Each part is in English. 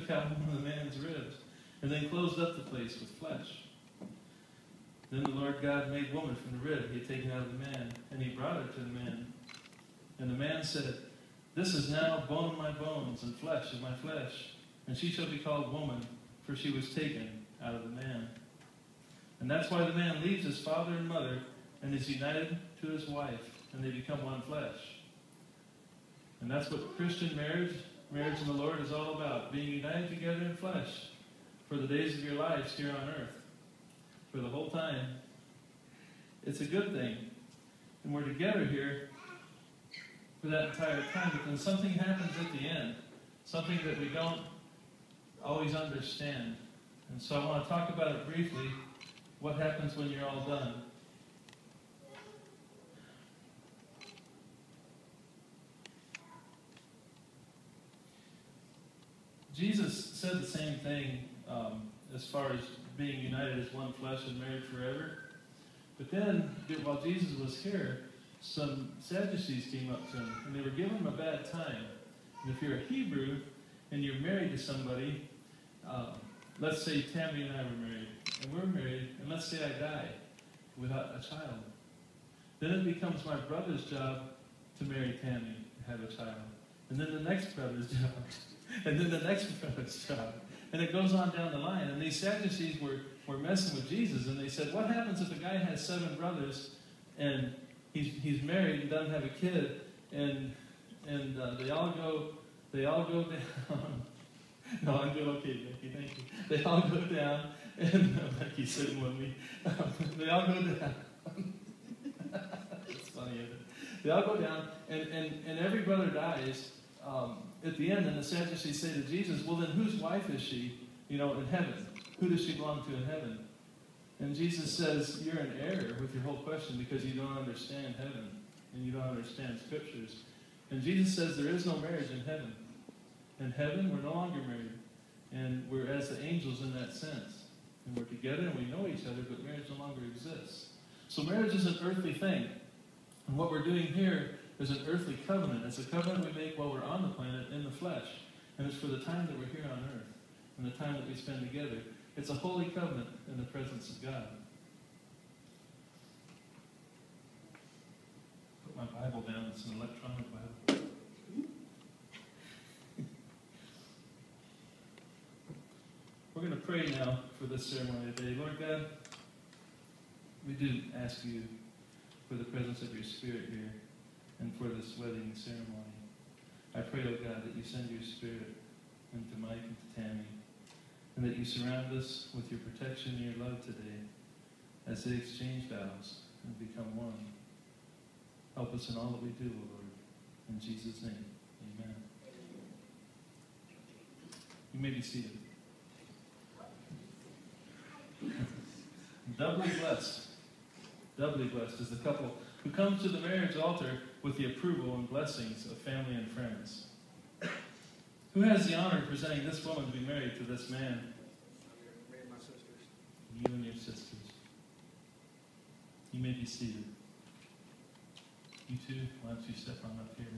took out one of the man's ribs, and then closed up the place with flesh. Then the Lord God made woman from the rib he had taken out of the man, and he brought her to the man. And the man said, "This is now bone of my bones and flesh of my flesh, and she shall be called woman, for she was taken out of the man." And that's why the man leaves his father and mother and is united to his wife, and they become one flesh. And that's what Christian marriage in the Lord is all about, being united together in flesh for the days of your lives here on earth, for the whole time. It's a good thing. And we're together here for that entire time, but then something happens at the end, something that we don't always understand. And so I want to talk about it briefly, what happens when you're all done. Jesus said the same thing as far as being united as one flesh and married forever. But then, while Jesus was here, some Sadducees came up to him, and they were giving him a bad time. And if you're a Hebrew and you're married to somebody, let's say Tammy and I were married, and we're married, and let's say I die without a child. Then it becomes my brother's job to marry Tammy and have a child. And then the next brother's job. And then the next brother's job. And it goes on down the line. And these Sadducees were messing with Jesus, and they said, what happens if a guy has 7 brothers, and he's married and doesn't have a kid, and they all go down. No, I'm doing okay, Becky, thank you. They all go down, and Becky's sitting with me. They all go down. It's funny, isn't it? They all go down, and every brother dies at the end, and the Sadducees say to Jesus, well, then whose wife is she, in heaven? Who does she belong to in heaven? And Jesus says, you're in error with your whole question because you don't understand heaven, and you don't understand scriptures. And Jesus says there is no marriage in heaven. In heaven, we're no longer married. And we're as the angels in that sense. And we're together and we know each other, but marriage no longer exists. So marriage is an earthly thing. And what we're doing here is an earthly covenant. It's a covenant we make while we're on the planet in the flesh. And it's for the time that we're here on earth and the time that we spend together. It's a holy covenant in the presence of God. Put my Bible down. It's an electronic Bible. We're going to pray now for this ceremony today. Lord God, we do ask you for the presence of your Spirit here and for this wedding ceremony. I pray, oh God, that you send your Spirit into Mike and to Tammy, and that you surround us with your protection and your love today as they exchange vows and become one. Help us in all that we do, O Lord. In Jesus' name, amen. You may be seated. Doubly blessed is the couple who comes to the marriage altar with the approval and blessings of family and friends. Who has the honor of presenting this woman to be married to this man? Me and my sisters. You and your sisters. You may be seated. You two, why don't you step on up here?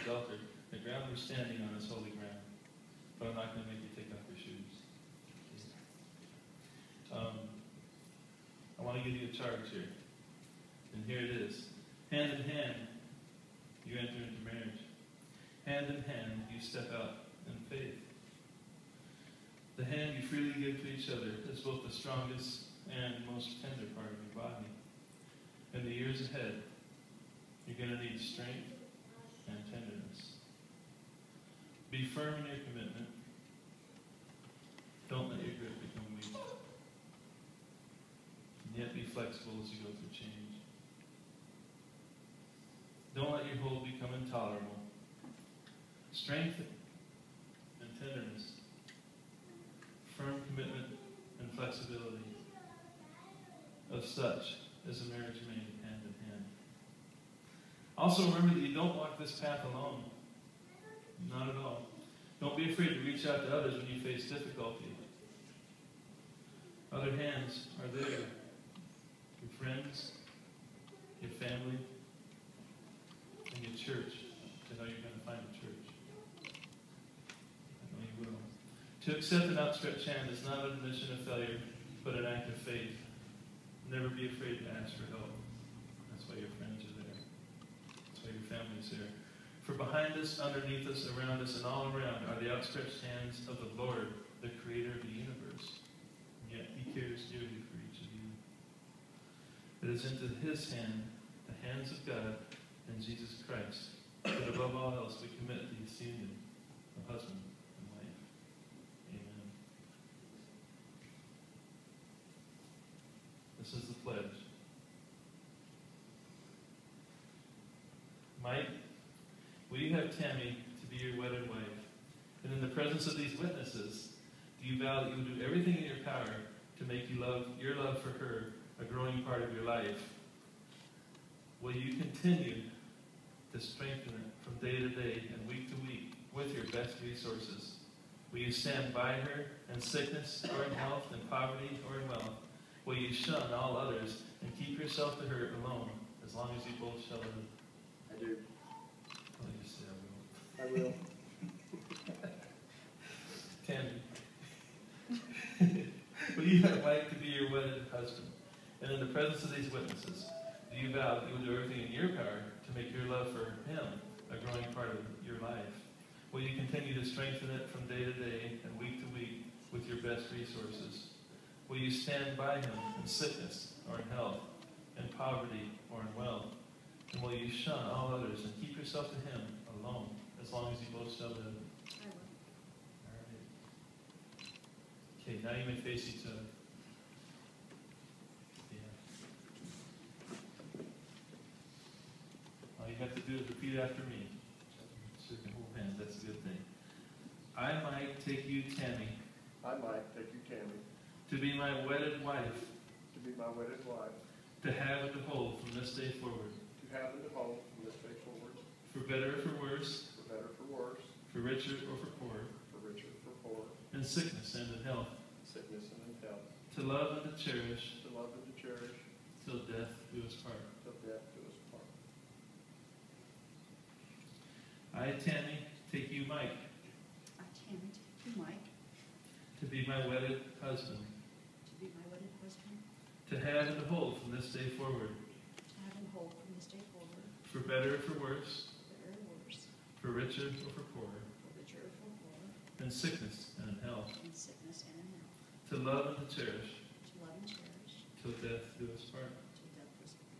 the altar. The ground we're standing on is holy ground. But I'm not going to make you take off your shoes. I want to give you a charge here. And here it is. Hand in hand, you enter into marriage. Hand in hand, you step out in faith. The hand you freely give to each other is both the strongest and most tender part of your body. In the years ahead, you're going to need strength and tenderness. Be firm in your commitment. Don't let your grip become weak. And yet be flexible as you go through change. Don't let your hold become intolerable. Strength and tenderness. Firm commitment and flexibility. Of such is a marriage made hand in hand. Also remember that you don't walk this path alone. Not at all. Don't be afraid to reach out to others when you face difficulty. Other hands are there. Your friends, your family, and your church. I know you're going to find a church. I know you will. To accept an outstretched hand is not an admission of failure, but an act of faith. Never be afraid to ask for help. That's why your friends are there. That's why your family's there. For behind us, underneath us, around us, and all around are the outstretched hands of the Lord, the Creator of the universe. And yet He cares dearly for each of you. It is into His hand, the hands of God and Jesus Christ, that above all else we commit this union of husband and wife. Amen. This is the pledge. Mike, will you have Tammy to be your wedded wife? And in the presence of these witnesses, do you vow that you will do everything in your power to make your love for her a growing part of your life? Will you continue to strengthen it from day to day and week to week with your best resources? Will you stand by her in sickness or in health, in poverty or in wealth? Will you shun all others and keep yourself to her alone as long as you both shall live? I do. Well, you say I will. I will. Tammy, will you have Mike to be your wedded husband? And in the presence of these witnesses, do you vow that you will do everything in your power to make your love for him a growing part of your life? Will you continue to strengthen it from day to day and week to week with your best resources? Will you stand by him in sickness or in health, in poverty or in wealth? And will you shun all others and keep yourself to him alone as long as you both shall live? I will. All right. Okay, now you may face each other. Yeah. All you have to do is repeat after me. So you can hold hands. That's a good thing. I might take you, Tammy, I might take you, Tammy, to be my wedded wife, to be my wedded wife, to have and to hold from this day forward, to have and to hold from this day forward, for better or for worse, for better, for worse, for richer or for poorer, for richer, for poorer, in sickness and in health, sickness and in health, to love and to cherish, to love and to cherish, till death do us part. till death do us part. I, Tammy, take you, Mike, I, Tammy, take you, Mike, to be my wedded husband, to be my wedded husband, to have and to hold from this day forward, to have and hold from this day forward, for better or for worse, for better or worse, for richer or for poorer, for richer or for poorer, in sickness and in health, in sickness and in health, to love and to cherish, to love and cherish, till death do us part. till death do us part.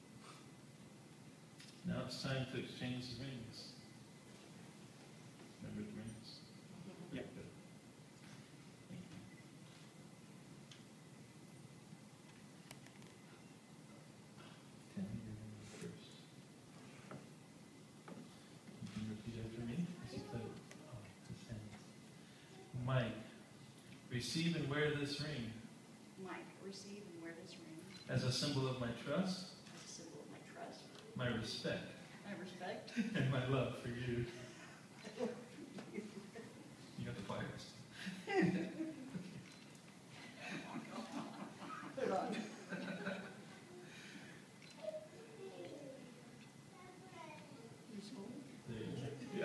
Now it's time to exchange the rings. Remember the rings? Yeah. Good. Thank you. Tammy, you're going to go first. You can repeat after me. This is his hands. Mike, receive and wear this ring Mike, receive and wear this ring as a symbol of my trust, as a symbol of my trust, my respect, my respect, and my love for you. You got the pliers. put it on. Please hold. There you go.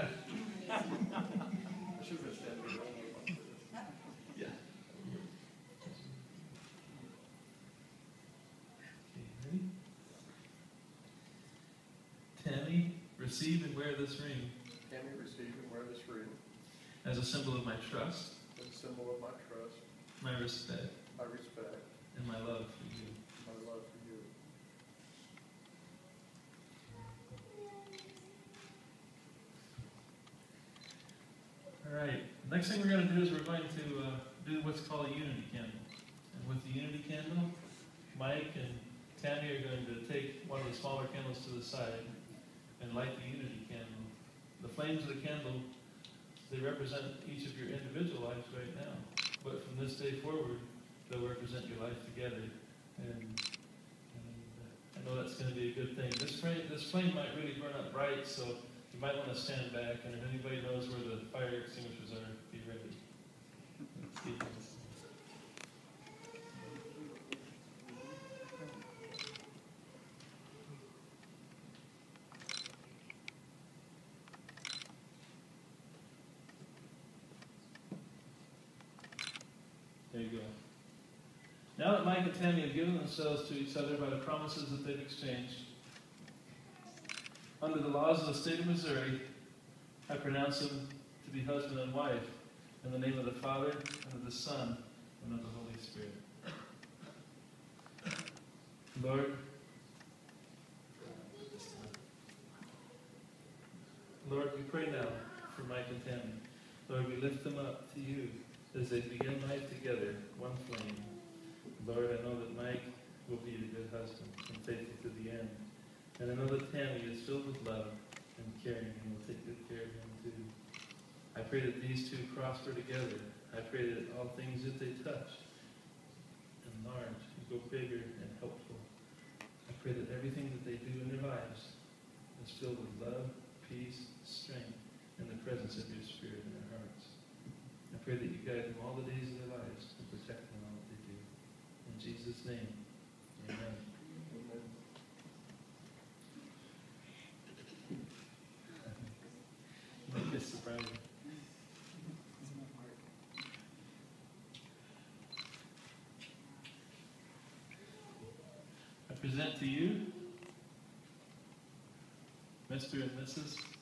receive and wear this ring Tammy, receive and wear this ring as a symbol of my trust, as a symbol of my trust, my respect, my respect, and my love for you. my love for you. All right. Next thing we're going to do is we're going to do what's called a unity candle. And with the unity candle, Mike and Tammy are going to take one of the smaller candles to the side and light the unity candle. The flames of the candle, they represent each of your individual lives right now. But from this day forward, they'll represent your life together. And I know that's going to be a good thing. This flame might really burn up bright, so you might want to stand back. And if anybody knows where the fire extinguishers are, be ready. Let's get this. There you go. Now that Mike and Tammy have given themselves to each other by the promises that they've exchanged, under the laws of the state of Missouri, I pronounce them to be husband and wife in the name of the Father, and of the Son, and of the Holy Spirit. Lord, we pray now for Mike and Tammy. Lord, we lift them up to you as they begin life together, one flame. Lord, I know that Mike will be a good husband and faithful to the end. And I know that Tammy is filled with love and caring and will take good care of him too. I pray that these two prosper together. I pray that all things that they touch enlarge and go bigger and helpful. I pray that everything that they do in their lives is filled with love, peace, strength, and the presence of your Spirit in their hearts. I pray that you guide them all the days of their lives and protect them in all that they do. In Jesus' name, amen. Amen. Make this surprising. I present to you Mr. and Mrs.